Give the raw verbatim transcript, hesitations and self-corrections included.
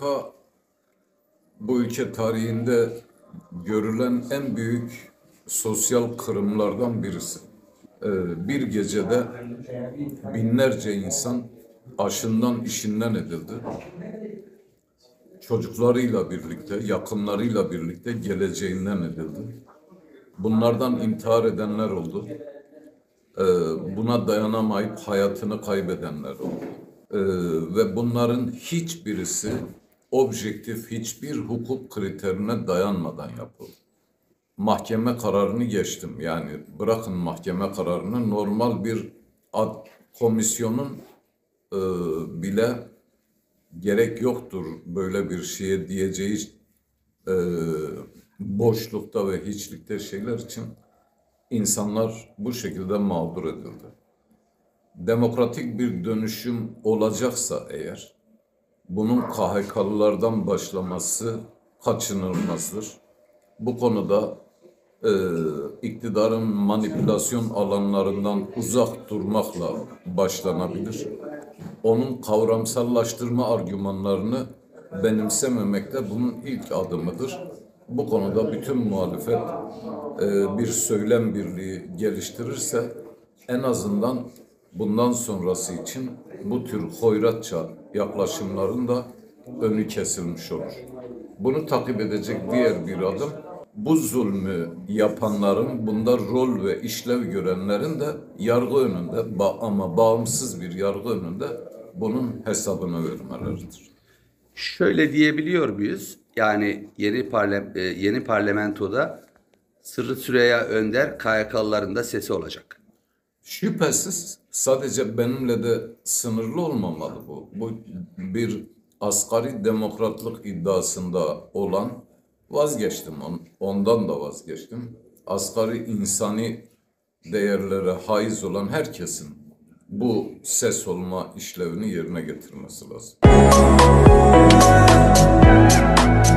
K bu ülke tarihinde görülen en büyük sosyal kırımlardan birisi. Ee, bir gecede binlerce insan aşından işinden edildi. Çocuklarıyla birlikte, yakınlarıyla birlikte geleceğinden edildi. Bunlardan intihar edenler oldu. Ee, buna dayanamayıp hayatını kaybedenler oldu. Ee, ve bunların hiçbirisi objektif hiçbir hukuk kriterine dayanmadan yapıldı. Mahkeme kararını geçtim. Yani bırakın mahkeme kararını, normal bir ad, komisyonun e, bile gerek yoktur böyle bir şeye diyeceği e, boşlukta ve hiçlikte şeyler için insanlar bu şekilde mağdur edildi. Demokratik bir dönüşüm olacaksa eğer, bunun K H K'lılardan başlaması kaçınılmazdır. Bu konuda e, iktidarın manipülasyon alanlarından uzak durmakla başlanabilir. Onun kavramsallaştırma argümanlarını benimsememek de bunun ilk adımıdır. Bu konuda bütün muhalefet e, bir söylem birliği geliştirirse en azından bundan sonrası için bu tür hoyratça yaklaşımların da önü kesilmiş olur. Bunu takip edecek diğer bir adım, bu zulmü yapanların, bunda rol ve işlev görenlerin de yargı önünde ama bağımsız bir yargı önünde bunun hesabını vermeleridir. Şöyle diyebiliyor muyuz? Yani yeni parla yeni parlamentoda Sırrı Süreyya Önder K H K'lıların da sesi olacak. Şüphesiz sadece benimle de sınırlı olmamalı bu. Bu bir asgari demokratlık iddiasında olan, vazgeçtim ondan da vazgeçtim. Asgari insani değerlere haiz olan herkesin bu ses olma işlevini yerine getirmesi lazım.